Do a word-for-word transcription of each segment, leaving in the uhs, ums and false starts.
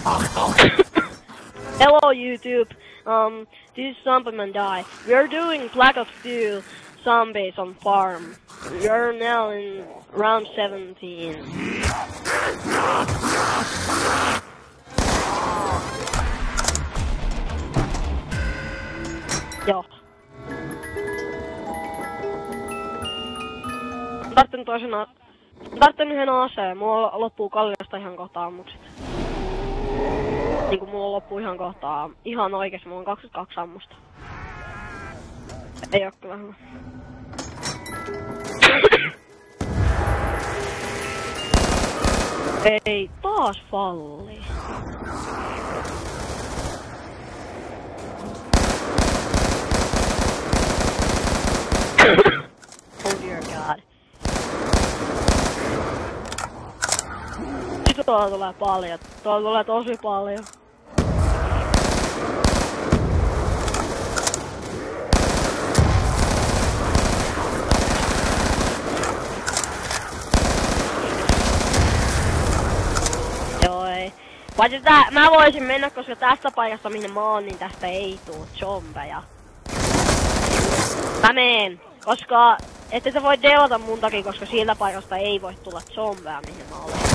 Hello YouTube, um, this is Zombieman Die. We are doing Black Ops two Zombies on farm. We are now in round seventeen. Joo. Tarttin toisena... Tarttin yhden aseen. Mulla loppuu kalliosta ihan kohta ammukset. Niinku mulla loppuu ihan kohtaa. Ihan oikeesti mulla on kaksikymmentäkaksi ammusta. Ei oo kyllä hyvä. Ei, taas falli. Oh dear god. Sitten tuolla tulee paljon. Tuolla tulee tosi paljon. Joo ei. Paitsi tää, mä voisin mennä, koska tästä paikasta mihin mä oon, niin tästä ei tuu zombeja. Mä meen, koska ette te voi delata mun takia, koska siitä paikasta ei voi tulla zombeja mihin mä olen.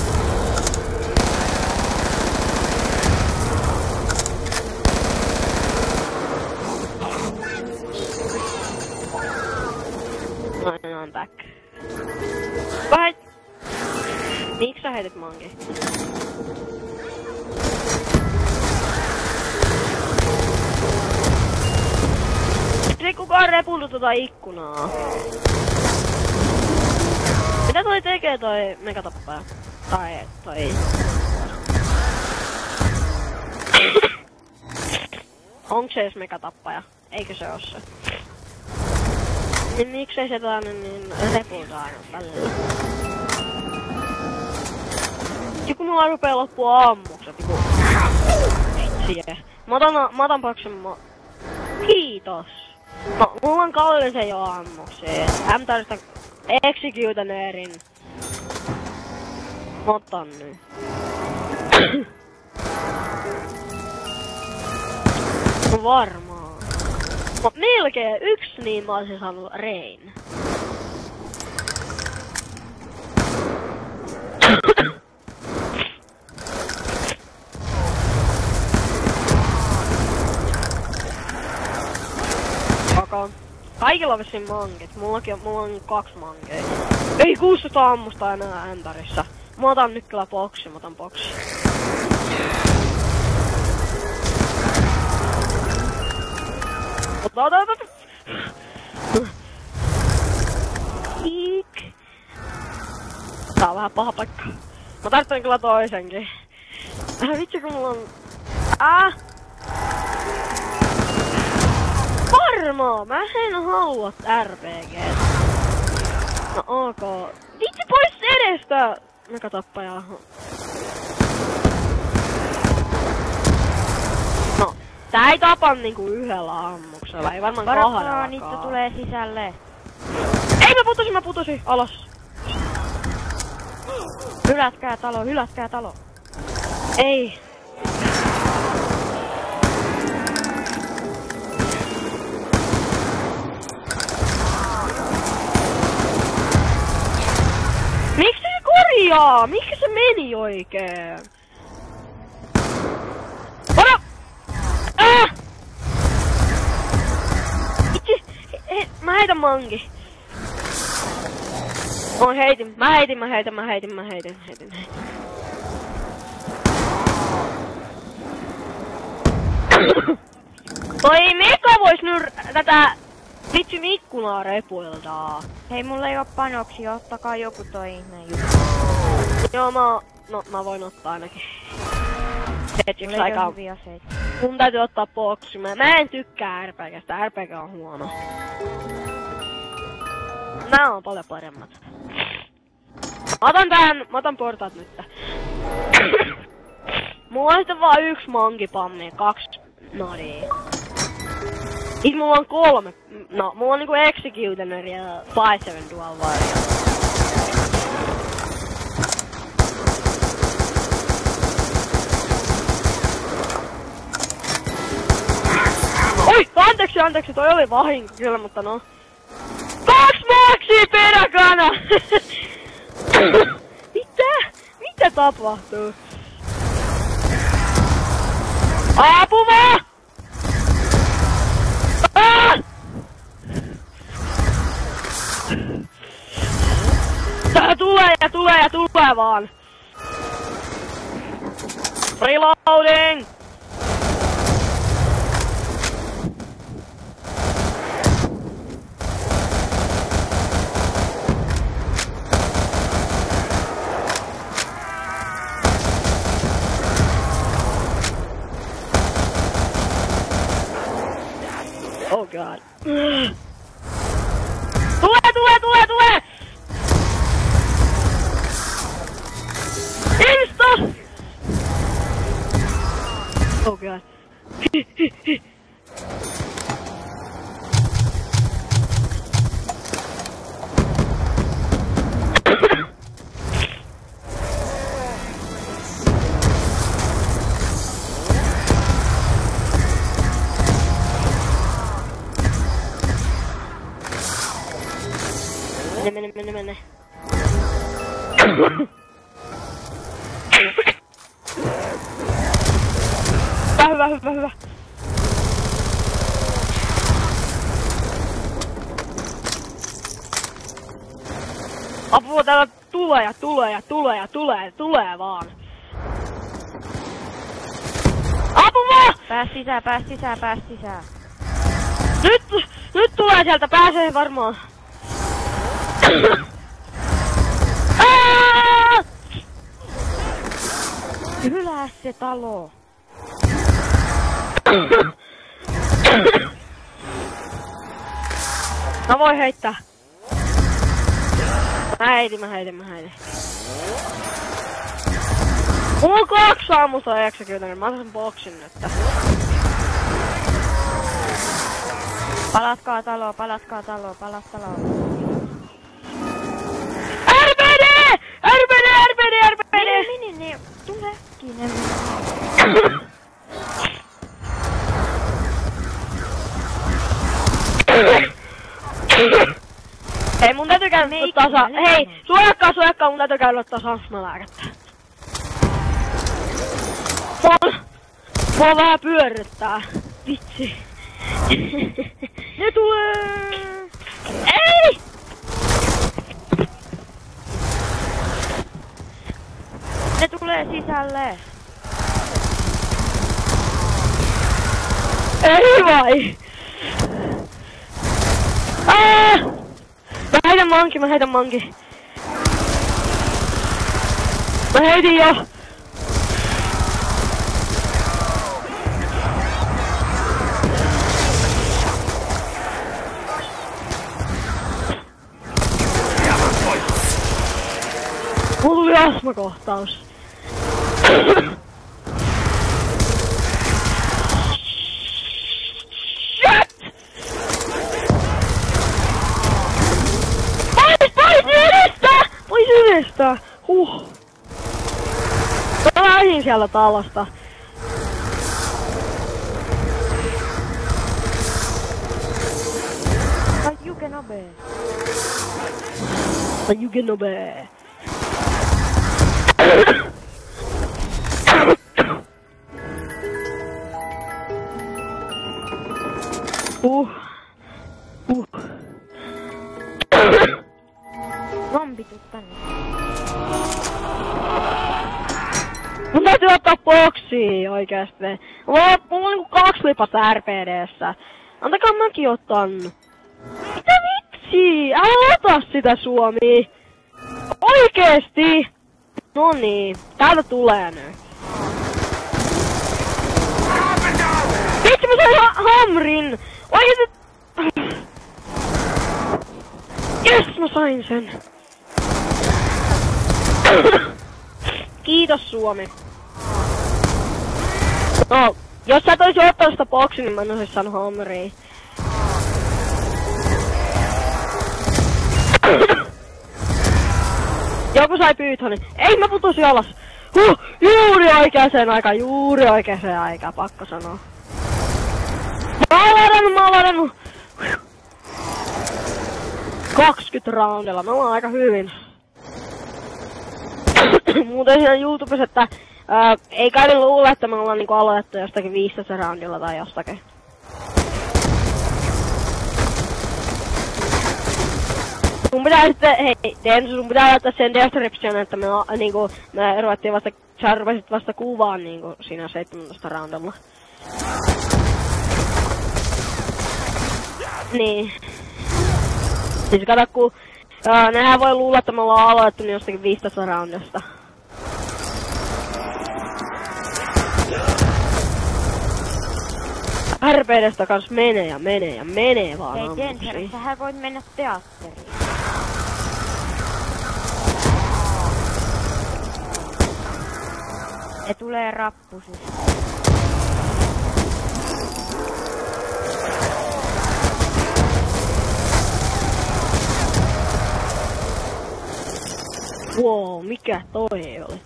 No, I'm back. Vai? Miks sä heitit mangi? Ei kukaan repultu tota ikkunaa. Mitä toi tekee toi megatappaja? Tai toi... Onks se ees megatappaja? Eikö se oo se? Niin miksei se tää niin repulta aina välillä? Ja kun mulla rupee loppua ammukset, niinku... Vitsiä. Mä otan, mä otan paksen ma... Kiitos! No, mulla on kallisen jo ammuksia. M-tarista Executionerin. Mä otan nyt. No varmaan. No melkein yksi niin mä olisin saanut Rain. Okay. Kaikilla on vissiin mankit. Mullakin on, mulla on kaksi mankeja. Ei kuusisataa ammusta enää ämpärissä. Mä otan nyt kyllä boksi, mä otan boksi. Ota, ota, ota! Iik! Tää on vähän paha paikka. Mä tarvitsen kyllä toisenkin. Äh, vitsi kun mulla on... Ah! Varmaa! Mä en halua R P G. No ok. Vitsi pois edestä! Megatappaja. No. Tää ei tapa niinku yhdellä ammuksella, ei varmaan kahdellakaan. Varokaa, niitä tulee sisälle. Ei mä putosin, mä putosin alas. Hylätkää talo, hylätkää talo. Ei. Miksi se korjaa? Miksi se meni oikein? Varo! Äh! Itse, he, mä heitän mangi. Mä heitin, mä heitin, mä heitin, mä heitin, mä heitin, heitin, heitin. Toi meka vois nyt tätä vitsin ikkunaa repuiltaa. Hei, mulla ei oo panoksia, ottakaa joku toi ihmeen juttu. Joo, mä, no, mä voin ottaa ainakin. Hetkeksi Mulla ei oo aikaa. hyviä aseita. Mun täytyy ottaa boksi. Mä, mä en tykkää R P G:stä, R P G on huono. Nää on paljon paremmat. Mä otan tän, mä otan portaat nyt. Mulla on sitten vaan yksi mankipammi, kaksi nadia. Siis mulla on kolme, no mulla on niinku Executioner ja five seven Dual Warrior. anteeksi, toi oli vahinko kyllä, mutta no. Kaksi maksia peräkana! Mitä? Mitä tapahtuu? Apua! Ah! Tää tulee ja tulee ja tulee vaan. Reloading! Oh god. Tule, tule, tule, tule! Insta! Oh god. Mene, mene, mene, mene. Hyvä, hyvä, hyvä, hyvä. Apua, täällä tulee ja tulee ja tulee ja tulee ja tulee vaan. Apua! Pääs sisään, pääs sisään, pääs sisään. Nyt, nyt tulee sieltä, pääsee varmaan. Aaaa! Hylää se talo. Mä voin heittää. Mä heitin, mä heitin, mä heitin. Mulla on kaksi ammusta yhdeksänkymmentä, mä otan sen boksin nyt. Palatkaa taloon, palatkaa taloon, palat taloon. R P D! R P D! R P D! R P D! Mene, mene, ne, tule äkkiä. Hei, mun täytyy käydä tasa... Hei, suojakkaa, suojakkaa, mun täytyy käydä tasa astmalääkettä. Mua... Mua vähän pyörryttää. Vitsi. Ne tulee! Ei! Ne tulee sisälle. Ei vai! Aa! Mä heitän manki, mä heitän manki. Mä heitin jo! Mulla tuli astmakohtaus. Shit! Pois, pois edestä! Pois edestä! Huh. Mä lähdin siellä talosta. Tai Jukenobe. Tai Jukenobe. Uh. Uh. Zombi, tuu tänne. Mun täytyy ottaa boksia oikeesti. Mulla on, mulla on niinku kaksi lipasta R P D:ssä. Antakaa mäkin otan. Mitä vitsi? Älä ota sitä, Suomi. Oikeesti. Noniin. Täältä tulee nyt. Vitsi, mä sain ha hamrin. Oikeesti. Jes, mä sain sen. Kiitos, Suomi. No, jos sä et ois ottanut sitä boksia, niin mä en ois saanut hamria. Joku sai pyythonin. Ei, mä putosin alas. Huh, juuri oikeaan aikaan, juuri oikeaan aikaan, pakko sanoa. Mä oon ladannut, mä oon ladannut! kaksikymmentä roundilla, me ollaan aika hyvin. Muuten siinä YouTubessa, että ää, ei kai ne luule, että me ollaan niinku aloitettu jostakin viisitoista roundilla tai jostakin. Sun pitää sitten, hei, Densu, sun pitää laittaa sen description, että me, niinku, me ruvettiin vasta, sä rupesit vasta kuvaan niinku siinä seitsemäntoista roundilla. Niin. Siis kato, kun ää, nehän voi luulla, että me ollaan aloitettu niin jostakin viisitoista roundista. R P D:stä kans menee ja menee ja menee vaan Hei ammuksiin. Denser, sähän voit mennä teatteriin. Ne tulee rappusista. Wow, mikä toi oli?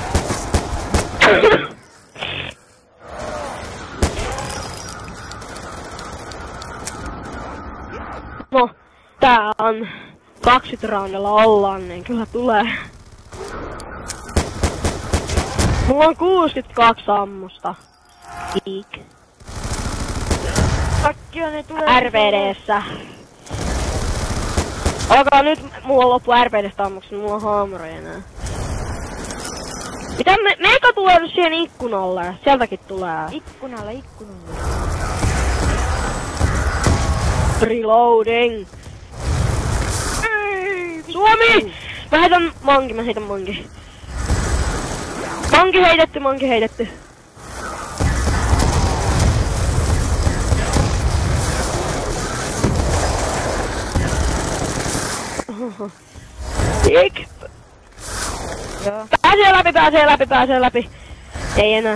No, tää on kaksikymmentä roundilla ollaan, niin kyllä tulee. Mulla on kuusikymmentäkaksi ammusta. Kiik. Kaikkia ne tulee... R P D:ssä. Alkaa nyt, mulla on loppu R P D:stä ammukset, mulla on haamuroja enää. Mitä me, meikä tulee nyt siihen ikkunalle? Sieltäkin tulee. Ikkunalle, ikkunalle. Reloading. Suomi! Mä heitän manki, mä heitän manki. Manki heitetty, manki heitetty. Tik! Joo. Pääsee läpi, pääsee läpi, pääsee läpi. Ei enää.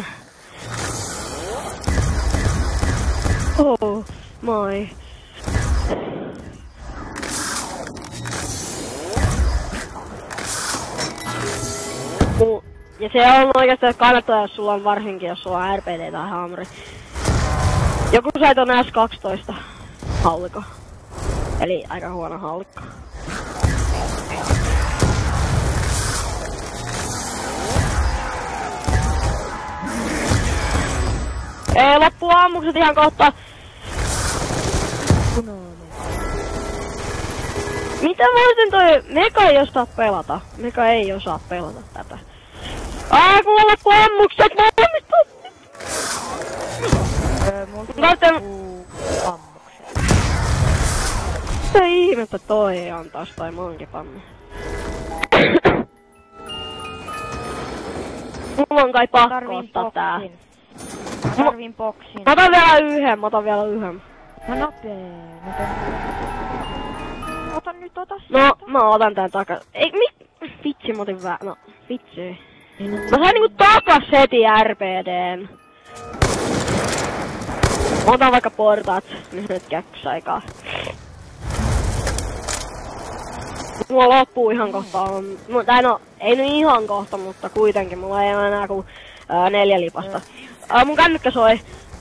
Oh my. Ja se on oikeastaan kannattaa, jos sulla on varsinkin, jos sulla on R P D tai haamuri. Joku sai ton S kaksitoista haulikko. Eli aika huono haulikko. Ei, loppuu ammukset ihan kohta. Mitä varten toi Meka ei osaa pelata? Meka ei osaa pelata tätä. Aa, kun mulla loppuu ammukset, mä oon nyt... Öö, mulla loppuu ammukset. Mitä ihmettä toi on taas toi mankipannu? Mulla on kai pakko ottaa tää. Mä tarvin boksin. Mä otan vielä yhden, mä otan vielä yhden. No nopee, nopee. Ota nyt, ota No, sieltä. mä otan tän takas. Ei, mi... Vitsi, mä otin vää... No, vitsi. Mä sain niinku takas heti R P D:n. Mä otan vaikka portaat, niin nyt käks aikaa. Mulla loppuu ihan kohta on... Tai no, ei nyt ihan kohta, mutta kuitenkin. Mulla ei ole enää kuin ää, neljä lipasta. Ää, mun kännykkä soi.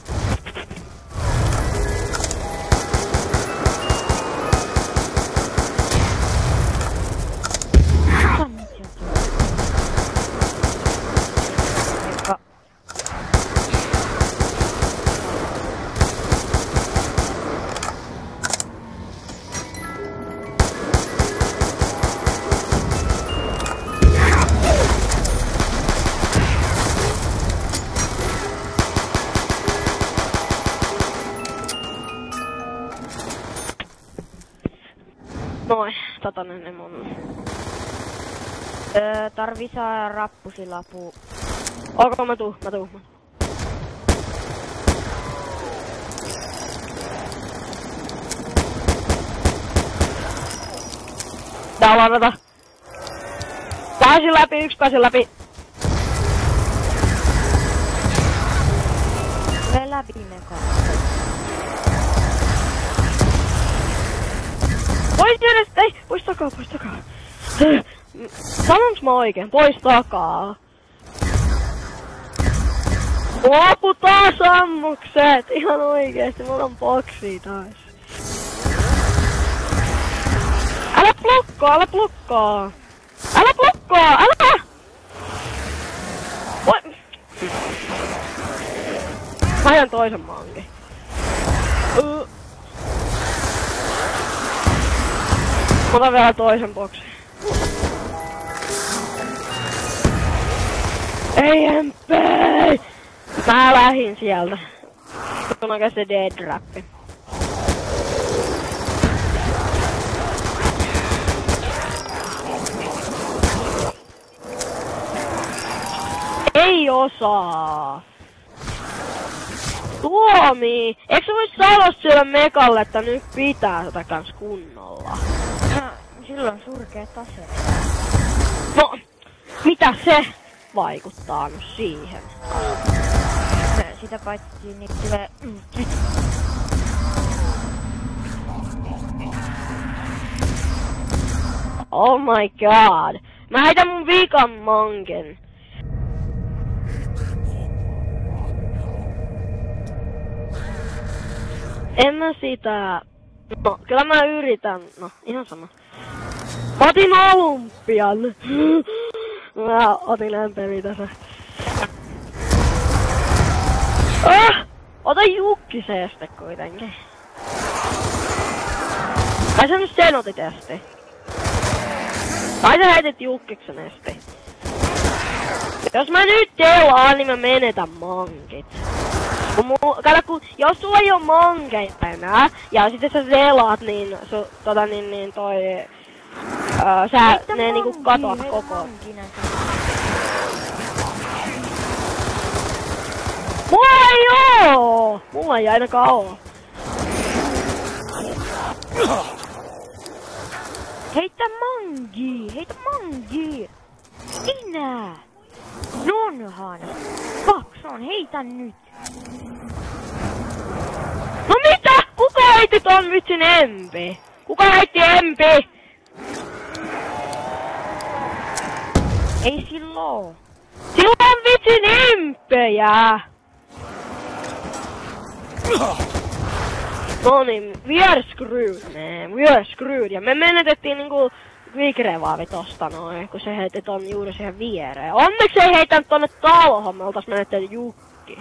Noin, tota ne mun... Öö, tarvii saada rappusilapu. Ok, mä tuu, mä tuu. Tää ladata. Pääsin läpi, yksi pääsin läpi. Tule läpi Meka. Pois edestä, ei! Pois takaa, pois takaa. Sanonks mä oikein? Pois takaa. Lopu taas ammukset! Ihan oikeesti, mulla on boksi taas. Älä blokkaa, älä blokkaa! Älä blokkaa, älä! Voi! Mä ajan toisen mankin. Uh. Mä otan vielä toisen boksin. Ei empei! Mä lähin sieltä. Se on oikeesti dead-rappi. Ei osaa! Tuomi! Eikö sä vois sanoa sille mekalle, että nyt pitää tätä kans kunnolla? No, silloin surkea tase. No, mitä se vaikuttaa nyt siihen? No, sitä paitsi niin tulee... Oh my god! Mä heitän mun viikan manken. En mä sitä... No, kyllä mä yritän. No, ihan sama. Mä otin olympian. Mä otin ämpäri tässä. Ah! Ota Jukkisen este kuitenkin. Tai sä nyt sen otit este. Tai sä heitit Jukkiksen este. Jos mä nyt telaan, niin mä menetän mankit. Kun mu, kato, kun, jos sulla ei oo mankeja enää, ja sitten sä selaat, niin, su, tota, niin, niin toi... Öö, sä, heitä ne niinku katoat koko. Mulla ei oo! Mulla ei ainakaan oo. Heitä mangi! Heitä mangi! Sinä! Nonhan! Kakson, heitä nyt! No mitä? Kuka heitti ton vitsin empi? Kuka heitti empi? Ei silloin! Sillä on vitsin empejä! No niin, we are screwed, man. We are screwed. Ja me menetettiin niinku Vigrevaavi tosta noin, kun se heitti ton juuri siihen viereen. Onneksi ei heitän tonne taloon, me oltais menetty Jukkis.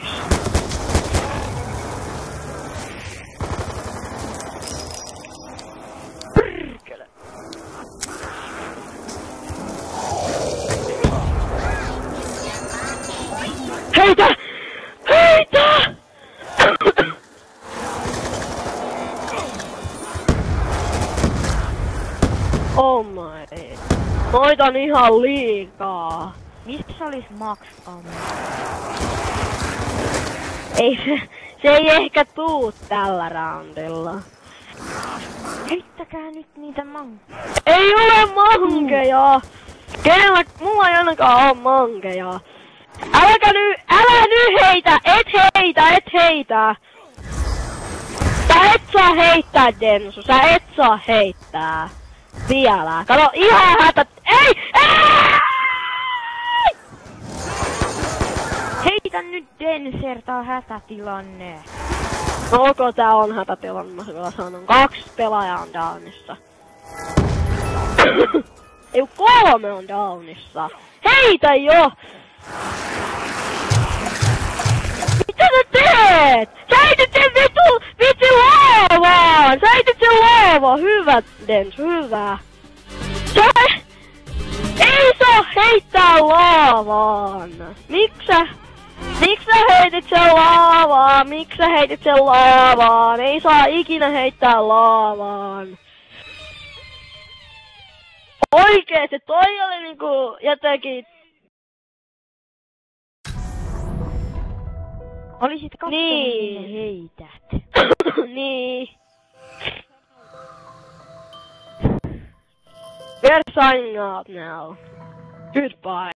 Pyrkele. Heitä! Heitä! Oh my. Noita on ihan liikaa. Mistä se olis Max Ammo? Ei se, se ei ehkä tuu tällä roundilla. Heittäkää nyt niitä mankeja. Ei ole mankeja! Kenellä, mulla ei ainakaan oo mankeja. Äläkä nyt, älä nyt heitä, et heitä, et heitä! Sä et saa heittää, Densu, sä et saa heittää. Vielä. Kato, ihan hätä... Ei! Ei! Heitä nyt Denser, tää on hätätilanne. No ok, tää on hätätilanne, mä vielä sanon. Kaksi pelaajaa on downissa. Ei kolme on downissa. Heitä jo! Mitä sä teet? Sä heitit sen vitu, vitsi laavaan! Sä heitit sen laavaan! Hyvä, Dens, hyvä. Sä... Ei saa heittää laavaan! Miksä? Miks sä heitit sen laavaan? Miks sä heitit sen laavaan? Ei saa ikinä heittää laavaan. Oikeesti, toi oli niinku jotenkin... Olisit kattonut, niin. minne heität. niin. We're signing out now. Goodbye.